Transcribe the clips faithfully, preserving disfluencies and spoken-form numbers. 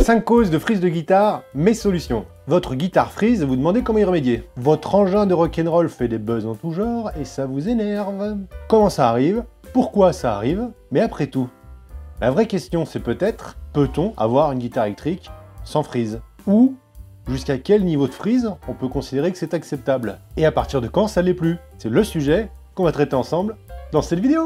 cinq causes de frise de guitare, mes solutions. Votre guitare frise, vous demandez comment y remédier. Votre engin de rock'n'roll fait des buzz en tout genre et ça vous énerve. Comment ça arrive? Pourquoi ça arrive? Mais après tout, la vraie question c'est peut-être, peut-on avoir une guitare électrique sans frise? Ou jusqu'à quel niveau de frise on peut considérer que c'est acceptable? Et à partir de quand ça l'est plus? C'est le sujet qu'on va traiter ensemble dans cette vidéo.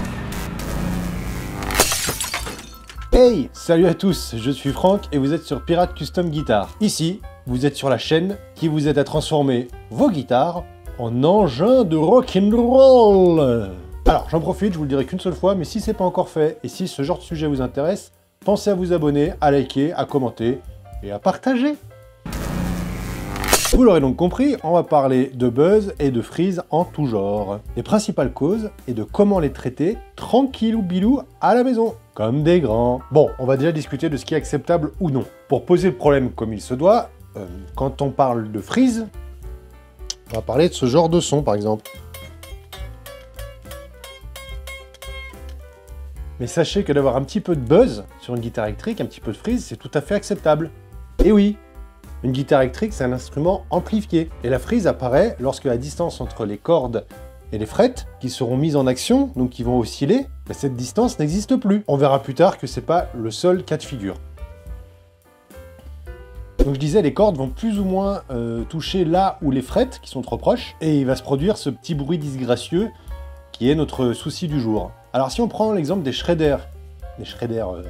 Hey, salut à tous, je suis Franck et vous êtes sur Pirate Custom Guitar. Ici, vous êtes sur la chaîne qui vous aide à transformer vos guitares en engins de rock'n'roll. Alors, j'en profite, je vous le dirai qu'une seule fois, mais si c'est pas encore fait et si ce genre de sujet vous intéresse, pensez à vous abonner, à liker, à commenter et à partager. Vous l'aurez donc compris, on va parler de buzz et de frise en tout genre. Les principales causes et de comment les traiter tranquillou bilou à la maison, comme des grands. Bon, on va déjà discuter de ce qui est acceptable ou non. Pour poser le problème comme il se doit, euh, quand on parle de frise, on va parler de ce genre de son par exemple. Mais sachez que d'avoir un petit peu de buzz sur une guitare électrique, un petit peu de frise, c'est tout à fait acceptable. Et oui, une guitare électrique, c'est un instrument amplifié. Et la frise apparaît lorsque la distance entre les cordes et les frettes, qui seront mises en action, donc qui vont osciller, mais cette distance n'existe plus. On verra plus tard que c'est pas le seul cas de figure. Donc je disais, les cordes vont plus ou moins euh, toucher là où les frettes, qui sont trop proches, et il va se produire ce petit bruit disgracieux qui est notre souci du jour. Alors si on prend l'exemple des shredders, les shredders euh,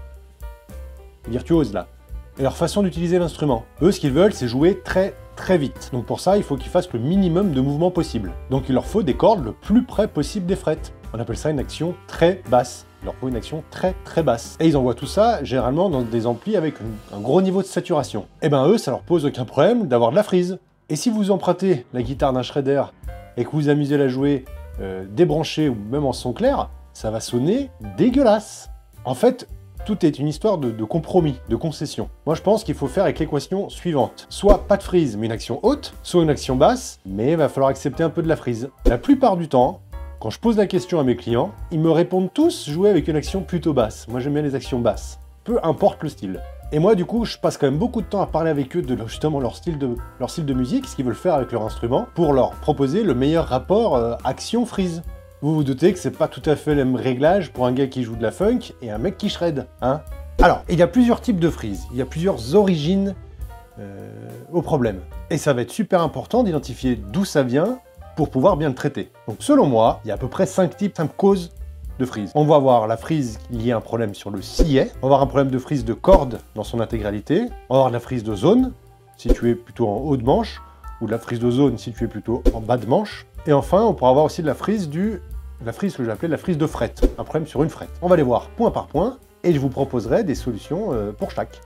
virtuoses là, et leur façon d'utiliser l'instrument. Eux, ce qu'ils veulent, c'est jouer très très vite. Donc pour ça, il faut qu'ils fassent le minimum de mouvements possible. Donc il leur faut des cordes le plus près possible des frettes. On appelle ça une action très basse. Il leur faut une action très très basse. Et ils envoient tout ça, généralement, dans des amplis avec un, un gros niveau de saturation. Et ben eux, ça leur pose aucun problème d'avoir de la frise. Et si vous empruntez la guitare d'un shredder et que vous vous amusez à la jouer euh, débranchée ou même en son clair, ça va sonner dégueulasse. En fait, tout est une histoire de, de compromis, de concession. Moi, je pense qu'il faut faire avec l'équation suivante. Soit pas de frise, mais une action haute, soit une action basse, mais il va falloir accepter un peu de la frise. La plupart du temps, quand je pose la question à mes clients, ils me répondent tous jouer avec une action plutôt basse. Moi, j'aime bien les actions basses. Peu importe le style. Et moi, du coup, je passe quand même beaucoup de temps à parler avec eux de leur, justement leur style de, leur style de musique, ce qu'ils veulent faire avec leur instrument, pour leur proposer le meilleur rapport euh, action-frise. Vous vous doutez que c'est pas tout à fait le même réglage pour un gars qui joue de la funk et un mec qui shred, hein? Alors, il y a plusieurs types de frises, il y a plusieurs origines euh, au problème. Et ça va être super important d'identifier d'où ça vient pour pouvoir bien le traiter. Donc selon moi, il y a à peu près cinq types, cinq causes de frise. On va avoir la frise liée à un problème sur le sillet, on va avoir un problème de frise de corde dans son intégralité, on va avoir de la frise de zone, située plutôt en haut de manche, ou de la frise de zone située plutôt en bas de manche. Et enfin, on pourra avoir aussi de la frise du... la frise que j'ai appelée la frise de frette, un problème sur une frette. On va les voir point par point, et je vous proposerai des solutions euh, pour chaque.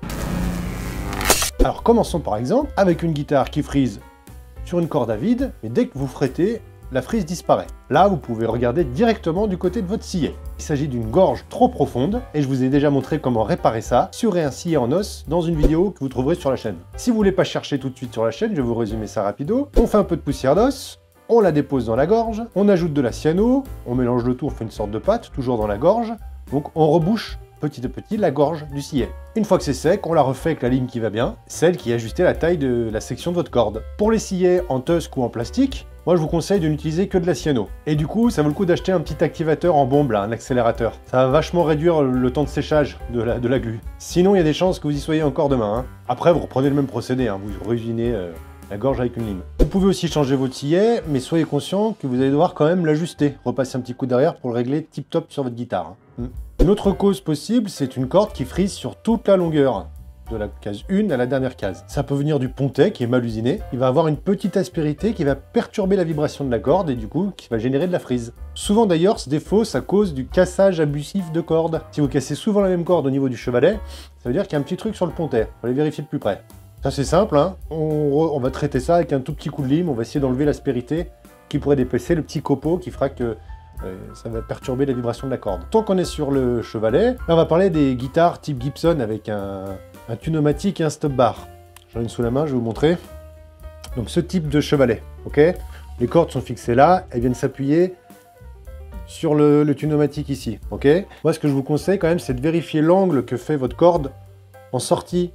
Alors commençons par exemple avec une guitare qui frise sur une corde à vide, mais dès que vous frettez, la frise disparaît. Là, vous pouvez regarder directement du côté de votre sillet. Il s'agit d'une gorge trop profonde, et je vous ai déjà montré comment réparer ça sur un sillet en os dans une vidéo que vous trouverez sur la chaîne. Si vous voulez pas chercher tout de suite sur la chaîne, je vais vous résumer ça rapido. On fait un peu de poussière d'os, on la dépose dans la gorge, on ajoute de la cyano, on mélange le tout, on fait une sorte de pâte, toujours dans la gorge, donc on rebouche petit à petit la gorge du sillet. Une fois que c'est sec, on la refait avec la lime qui va bien, celle qui est ajustée à la taille de la section de votre corde. Pour les sillets en tusk ou en plastique, moi je vous conseille de n'utiliser que de la cyano. Et du coup, ça vaut le coup d'acheter un petit activateur en bombe là, un accélérateur. Ça va vachement réduire le temps de séchage de la, de la glu. Sinon, il y a des chances que vous y soyez encore demain. Hein. Après, vous reprenez le même procédé, hein, vous réusinez euh, la gorge avec une lime. Vous pouvez aussi changer votre sillet, mais soyez conscient que vous allez devoir quand même l'ajuster. Repasser un petit coup derrière pour le régler tip-top sur votre guitare. Hein. Une autre cause possible, c'est une corde qui frise sur toute la longueur, de la case un à la dernière case. Ça peut venir du pontet qui est mal usiné, il va avoir une petite aspérité qui va perturber la vibration de la corde et du coup qui va générer de la frise. Souvent d'ailleurs, ce défaut, ça cause du cassage abusif de cordes. Si vous cassez souvent la même corde au niveau du chevalet, ça veut dire qu'il y a un petit truc sur le pontet. Faut aller vérifier de plus près. Ça c'est simple, hein. on, on va traiter ça avec un tout petit coup de lime, on va essayer d'enlever l'aspérité qui pourrait dépasser le petit copeau qui fera que euh, ça va perturber la vibration de la corde. Tant qu'on est sur le chevalet, là on va parler des guitares type Gibson avec un, un tunomatique et un stop bar. J'en ai une sous la main, je vais vous montrer. Donc ce type de chevalet, ok? Les cordes sont fixées là, elles viennent s'appuyer sur le, le tunomatique ici, ok? Moi ce que je vous conseille quand même, c'est de vérifier l'angle que fait votre corde en sortie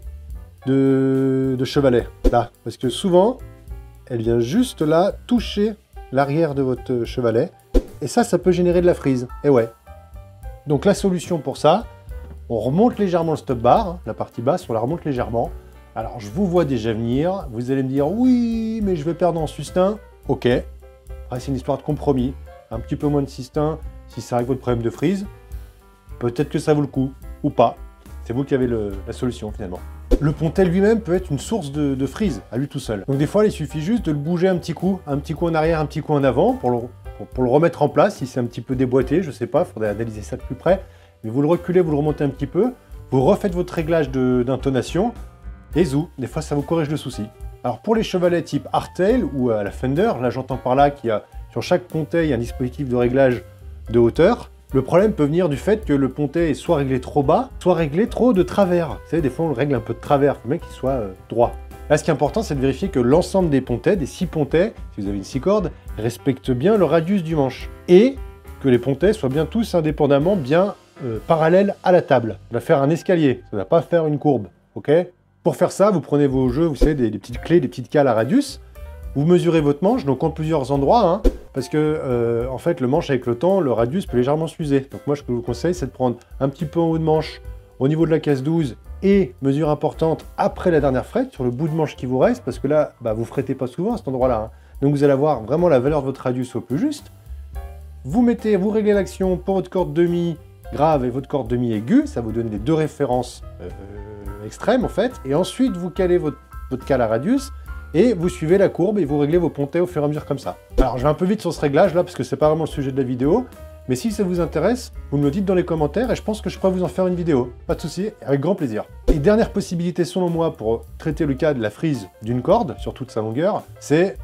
de, de chevalet, là, parce que souvent, elle vient juste là toucher l'arrière de votre chevalet, et ça, ça peut générer de la frise, et ouais. Donc la solution pour ça, on remonte légèrement le stop bar, hein, la partie basse, on la remonte légèrement. Alors je vous vois déjà venir, vous allez me dire, oui, mais je vais perdre en sustain, ok. Après, c'est une histoire de compromis, un petit peu moins de sustain, si ça règle votre problème de frise, peut-être que ça vaut le coup, ou pas. C'est vous qui avez le, la solution finalement. Le pontet lui-même peut être une source de, de frise à lui tout seul. Donc des fois, il suffit juste de le bouger un petit coup, un petit coup en arrière, un petit coup en avant, pour le, pour, pour le remettre en place, si c'est un petit peu déboîté, je sais pas, il faudrait analyser ça de plus près. Mais vous le reculez, vous le remontez un petit peu, vous refaites votre réglage d'intonation, et zou, des fois ça vous corrige le souci. Alors pour les chevalets type hardtail ou à la Fender, là j'entends par là qu'il y a sur chaque pontet, il y a un dispositif de réglage de hauteur. Le problème peut venir du fait que le pontet est soit réglé trop bas, soit réglé trop de travers. Vous savez, des fois on le règle un peu de travers, il faut bien qu'il soit euh, droit. Là, ce qui est important, c'est de vérifier que l'ensemble des pontets, des six pontets, si vous avez une six cordes, respectent bien le radius du manche. Et que les pontets soient bien tous indépendamment bien euh, parallèles à la table. On va faire un escalier, ça ne va pas faire une courbe, ok? Pour faire ça, vous prenez vos jeux, vous savez, des, des petites clés, des petites cales à radius, vous mesurez votre manche, donc en plusieurs endroits, hein, parce que, euh, en fait, le manche, avec le temps, le radius peut légèrement s'user. Donc moi, ce que je vous conseille, c'est de prendre un petit peu en haut de manche, au niveau de la case douze, et, mesure importante, après la dernière frette, sur le bout de manche qui vous reste, parce que là, bah, vous frettez pas souvent à cet endroit-là. Hein. Donc vous allez avoir vraiment la valeur de votre radius au plus juste. Vous mettez, vous réglez l'action pour votre corde demi grave et votre corde demi aiguë, ça vous donne les deux références euh, extrêmes, en fait. Et ensuite, vous calez votre, votre cale à radius, et vous suivez la courbe et vous réglez vos pontets au fur et à mesure comme ça. Alors je vais un peu vite sur ce réglage là parce que c'est pas vraiment le sujet de la vidéo, mais si ça vous intéresse, vous me le dites dans les commentaires et je pense que je pourrais vous en faire une vidéo. Pas de souci, avec grand plaisir. Et dernière possibilité selon moi pour traiter le cas de la frise d'une corde sur toute sa longueur, c'est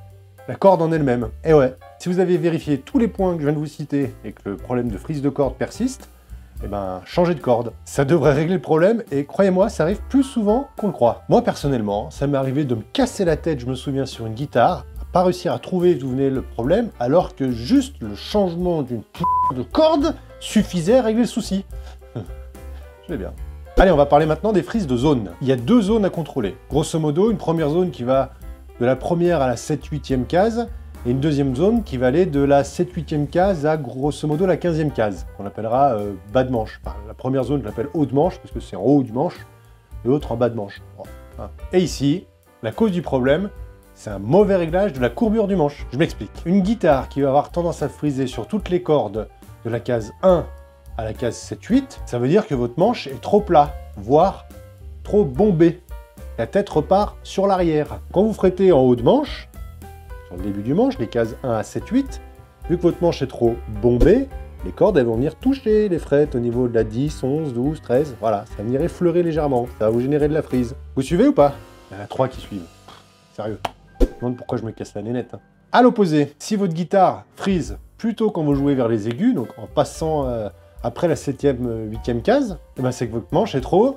la corde en elle-même. Et ouais, si vous avez vérifié tous les points que je viens de vous citer et que le problème de frise de corde persiste, eh ben, changez de corde. Ça devrait régler le problème, et croyez-moi, ça arrive plus souvent qu'on le croit. Moi, personnellement, ça m'est arrivé de me casser la tête, je me souviens, sur une guitare, à pas réussir à trouver d'où venait le problème, alors que juste le changement d'une p*** de corde suffisait à régler le souci. Je vais bien. Allez, on va parler maintenant des frises de zone. Il y a deux zones à contrôler. Grosso modo, une première zone qui va de la première à la sept huitième case, et une deuxième zone qui va aller de la sept huitième case à grosso modo la quinzième case, qu'on appellera euh, bas de manche. Enfin, la première zone, je l'appelle haut de manche, parce que c'est en haut du manche, et l'autre en bas de manche. Voilà. Et ici, la cause du problème, c'est un mauvais réglage de la courbure du manche. Je m'explique. Une guitare qui va avoir tendance à friser sur toutes les cordes de la case un à la case sept huit, ça veut dire que votre manche est trop plat, voire trop bombé. La tête repart sur l'arrière. Quand vous frettez en haut de manche, sur le début du manche, les cases un à sept huit, vu que votre manche est trop bombée, les cordes elles vont venir toucher les frettes au niveau de la dix, onze, douze, treize, voilà, ça va venir effleurer légèrement, ça va vous générer de la frise. Vous suivez ou pas? Il y en a trois qui suivent. Sérieux. Je me demande pourquoi je me casse la nénette. Hein. À l'opposé, si votre guitare frise plutôt quand vous jouez vers les aigus, donc en passant euh, après la septième, huitième case, eh ben c'est que votre manche est trop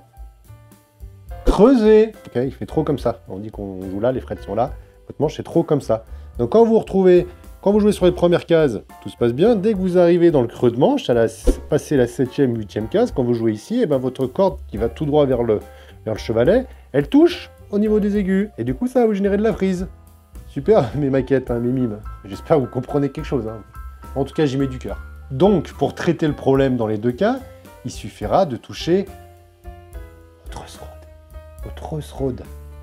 creusée. Ok, il fait trop comme ça. On dit qu'on joue là, les frettes sont là. Votre manche est trop comme ça. Donc quand vous vous retrouvez, quand vous jouez sur les premières cases, tout se passe bien. Dès que vous arrivez dans le creux de manche, à la, passer la septième, huitième case, quand vous jouez ici, eh ben votre corde qui va tout droit vers le, vers le chevalet, elle touche au niveau des aigus. Et du coup, ça va vous générer de la frise. Super mes maquettes, hein, mes mimes. J'espère que vous comprenez quelque chose. Hein. En tout cas, j'y mets du cœur. Donc, pour traiter le problème dans les deux cas, il suffira de toucher au truss rod. Au truss rod.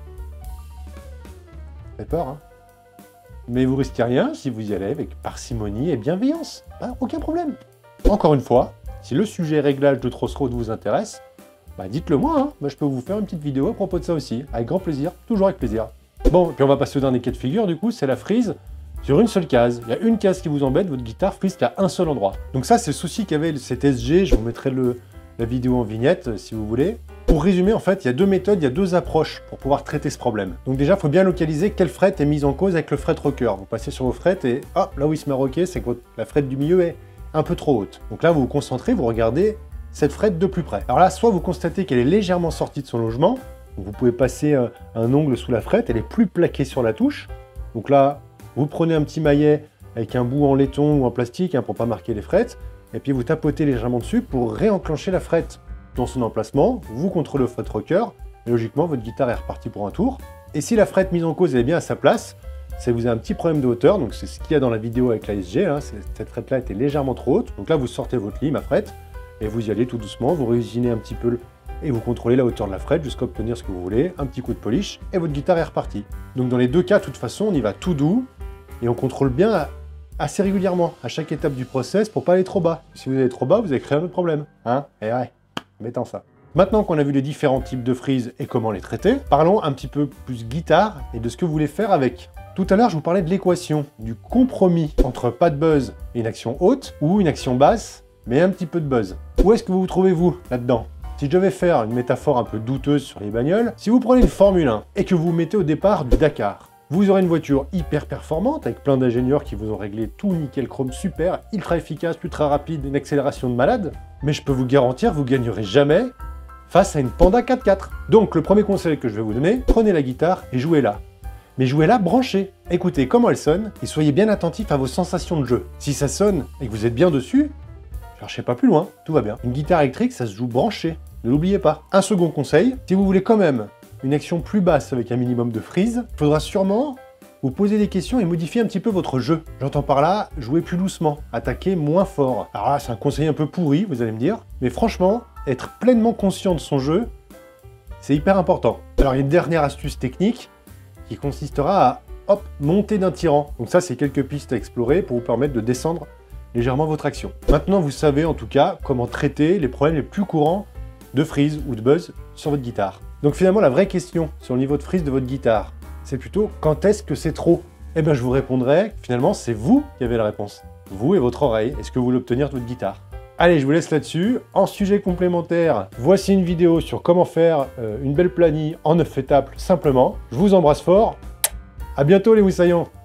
Ça fait peur, hein. Mais vous risquez rien si vous y allez avec parcimonie et bienveillance. Hein, aucun problème. Encore une fois, si le sujet réglage de truss rod vous intéresse, bah dites-le moi, hein. Bah, je peux vous faire une petite vidéo à propos de ça aussi. Avec grand plaisir, toujours avec plaisir. Bon, puis on va passer au dernier cas de figure, du coup, c'est la frise sur une seule case. Il y a une case qui vous embête, votre guitare frise qu'à un seul endroit. Donc ça, c'est le souci qu'avait cet S G, je vous mettrai le, la vidéo en vignette, euh, si vous voulez. Pour résumer, en fait, il y a deux méthodes, il y a deux approches pour pouvoir traiter ce problème. Donc déjà, il faut bien localiser quelle frette est mise en cause avec le fret rocker. Vous passez sur vos frettes et hop, là où il se met à rocker, c'est que votre, la frette du milieu est un peu trop haute. Donc là, vous vous concentrez, vous regardez cette frette de plus près. Alors là, soit vous constatez qu'elle est légèrement sortie de son logement, donc vous pouvez passer un, un ongle sous la frette, elle est plus plaquée sur la touche. Donc là, vous prenez un petit maillet avec un bout en laiton ou en plastique hein, pour pas marquer les frettes, et puis vous tapotez légèrement dessus pour réenclencher la frette dans son emplacement, vous contrôlez le fret rocker, et logiquement votre guitare est repartie pour un tour. Et si la frette mise en cause est bien à sa place, c'est que vous avez un petit problème de hauteur, donc c'est ce qu'il y a dans la vidéo avec la S G, hein, cette frette-là était légèrement trop haute, donc là vous sortez votre lime à frette, et vous y allez tout doucement, vous réusinez un petit peu, et vous contrôlez la hauteur de la frette jusqu'à obtenir ce que vous voulez, un petit coup de polish, et votre guitare est repartie. Donc dans les deux cas, de toute façon, on y va tout doux, et on contrôle bien assez régulièrement, à chaque étape du process, pour pas aller trop bas. Si vous allez trop bas, vous allez créer un autre problème, hein, et ouais, embêtant ça. Maintenant qu'on a vu les différents types de frises et comment les traiter, parlons un petit peu plus guitare et de ce que vous voulez faire avec. Tout à l'heure, je vous parlais de l'équation, du compromis entre pas de buzz et une action haute, ou une action basse, mais un petit peu de buzz. Où est-ce que vous vous trouvez-vous là-dedans? Si je devais faire une métaphore un peu douteuse sur les bagnoles, si vous prenez une Formule un et que vous vous mettez au départ du Dakar, vous aurez une voiture hyper performante avec plein d'ingénieurs qui vous ont réglé tout nickel chrome super, ultra efficace, ultra rapide, une accélération de malade, mais je peux vous garantir, vous gagnerez jamais face à une Panda quatre quatre. Donc le premier conseil que je vais vous donner, prenez la guitare et jouez-la. Mais jouez-la branchée. Écoutez comment elle sonne et soyez bien attentif à vos sensations de jeu. Si ça sonne et que vous êtes bien dessus, cherchez pas plus loin, tout va bien. Une guitare électrique, ça se joue branché, ne l'oubliez pas. Un second conseil, si vous voulez quand même une action plus basse avec un minimum de frise, il faudra sûrement vous poser des questions et modifier un petit peu votre jeu. J'entends par là, jouer plus doucement, attaquer moins fort. Alors là, c'est un conseil un peu pourri, vous allez me dire, mais franchement, être pleinement conscient de son jeu, c'est hyper important. Alors il y a une dernière astuce technique qui consistera à, hop, monter d'un tirant. Donc ça, c'est quelques pistes à explorer pour vous permettre de descendre légèrement votre action. Maintenant, vous savez en tout cas comment traiter les problèmes les plus courants de freeze ou de buzz sur votre guitare. Donc finalement, la vraie question sur le niveau de freeze de votre guitare, c'est plutôt quand est-ce que c'est trop? Eh bien, je vous répondrai, finalement, c'est vous qui avez la réponse. Vous et votre oreille, est-ce que vous voulez obtenir de votre guitare? Allez, je vous laisse là-dessus. En sujet complémentaire, voici une vidéo sur comment faire euh, une belle planille en neuf étapes simplement. Je vous embrasse fort. À bientôt les moussaillons.